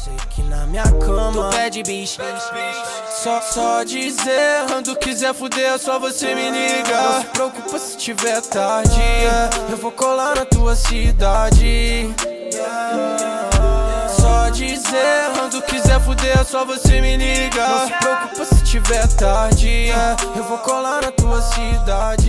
sei que na minha cama tu pede bicho. Só dizer, quando quiser fuder é só você me ligar. Não se preocupa se tiver tarde, eu vou colar na tua cidade. Só dizer, quando quiser fuder é só você me ligar. Não se preocupa se tiver tarde, eu vou colar na tua cidade.